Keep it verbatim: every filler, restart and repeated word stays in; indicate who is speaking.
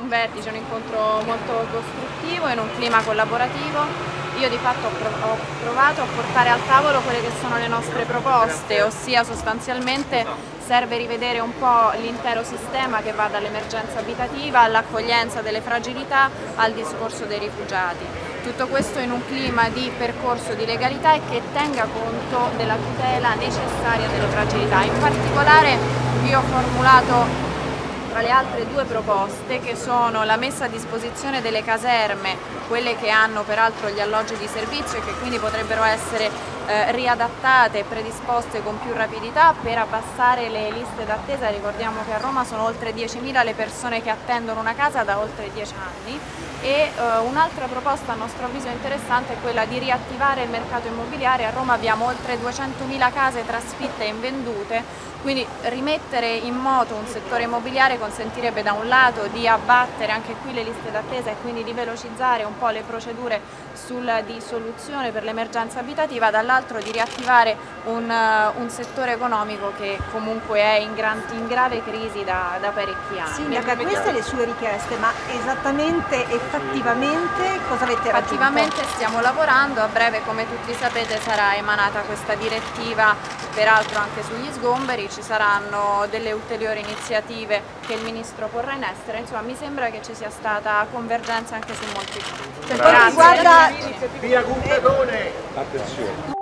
Speaker 1: un vertice, un incontro molto costruttivo, in un clima collaborativo. Io di fatto ho provato a portare al tavolo quelle che sono le nostre proposte, ossia sostanzialmente serve rivedere un po' l'intero sistema che va dall'emergenza abitativa all'accoglienza delle fragilità al discorso dei rifugiati. Tutto questo in un clima di percorso di legalità e che tenga conto della tutela necessaria delle fragilità. In particolare io ho formulato tra le altre due proposte, che sono la messa a disposizione delle caserme, quelle che hanno peraltro gli alloggi di servizio e che quindi potrebbero essere eh, riadattate e predisposte con più rapidità per abbassare le liste d'attesa. Ricordiamo che a Roma sono oltre diecimila le persone che attendono una casa da oltre dieci anni. E eh, un'altra proposta a nostro avviso interessante è quella di riattivare il mercato immobiliare. A Roma abbiamo oltre duecentomila case trasfitte e invendute, quindi rimettere in moto un settore immobiliare consentirebbe da un lato di abbattere anche qui le liste d'attesa e quindi di velocizzare un po' le procedure sul, di soluzione per l'emergenza abitativa, dall'altro di riattivare un, uh, un settore economico che comunque è in, gran, in grave crisi da, da parecchi anni.
Speaker 2: Sindaca, queste le sue richieste, ma esattamente e fattivamente cosa avete raggiunto?
Speaker 1: Fattivamente stiamo lavorando, a breve come tutti sapete sarà emanata questa direttiva, peraltro anche sugli sgomberi, ci saranno delle ulteriori iniziative che il Ministro porrà in essere, insomma mi sembra che ci sia stata convergenza anche su molti punti.
Speaker 2: Per quanto riguarda...
Speaker 3: Via Gumperone! Attenzione!